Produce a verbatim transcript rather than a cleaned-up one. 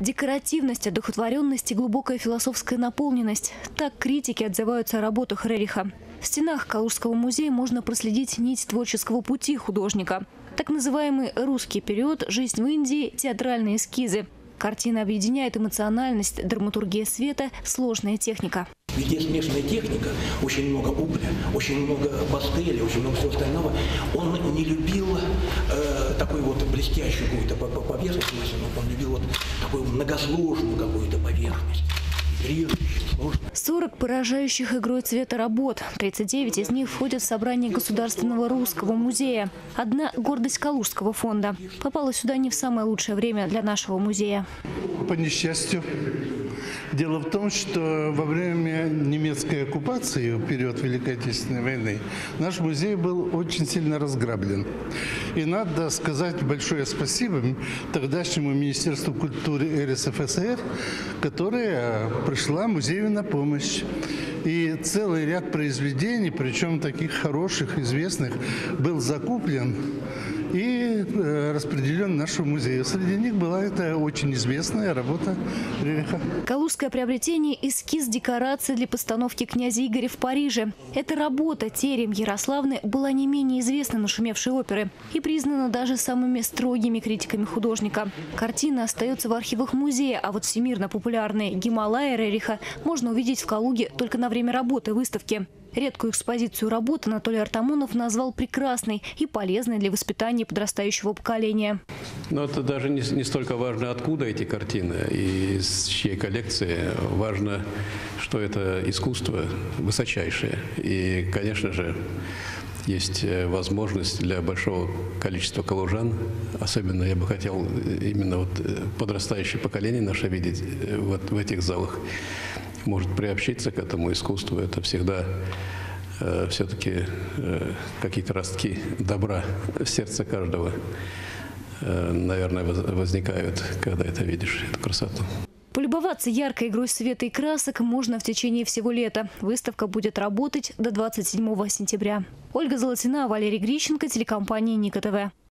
Декоративность, одухотворенность и глубокая философская наполненность. Так критики отзываются о работах Рериха. В стенах Калужского музея можно проследить нить творческого пути художника. Так называемый русский период, жизнь в Индии, театральные эскизы. Картина объединяет эмоциональность, драматургия света, сложная техника. Везде смешанная техника, очень много угля, очень много пастели, очень много всего остального. Он не любил э, такую вот блестящую какую-то поверхность, он любил вот такую многосложную какую-то поверхность. сорок поражающих игрой цвета работ. тридцать девять из них входят в собрание Государственного русского музея. Одна гордость Калужского фонда. Попала сюда не в самое лучшее время для нашего музея. По несчастью. Дело в том, что во время немецкой оккупации, в период Великой Отечественной войны, наш музей был очень сильно разграблен. И надо сказать большое спасибо тогдашнему Министерству культуры эр эс эф эс эр, которое пришло музею на помощь. И целый ряд произведений, причем таких хороших, известных, был закуплен и распределен нашему музею. Среди них была эта очень известная работа Рериха. Калужское приобретение – эскиз декорации для постановки «Князя Игоря» в Париже. Эта работа «Терем Ярославны» была не менее известна нашумевшей оперы и признана даже самыми строгими критиками художника. Картина остается в архивах музея, а вот всемирно популярные «Гималаи» Рериха можно увидеть в Калуге только на время работы выставки. Редкую экспозицию работ Анатолий Артамонов назвал прекрасной и полезной для воспитания подрастающего поколения. Но это даже не, не столько важно, откуда эти картины и из чьей коллекции. Важно, что это искусство высочайшее. И, конечно же, есть возможность для большого количества калужан, особенно я бы хотел именно вот подрастающее поколение наше видеть вот в этих залах, может приобщиться к этому искусству. Это всегда э, все-таки э, какие-то ростки добра в сердце каждого, э, наверное, возникают, когда это видишь, эту красоту. Полюбоваться яркой игрой света и красок можно в течение всего лета. Выставка будет работать до двадцать седьмого сентября. Ольга Золотина, Валерий Грищенко, телекомпания Ника ТВ.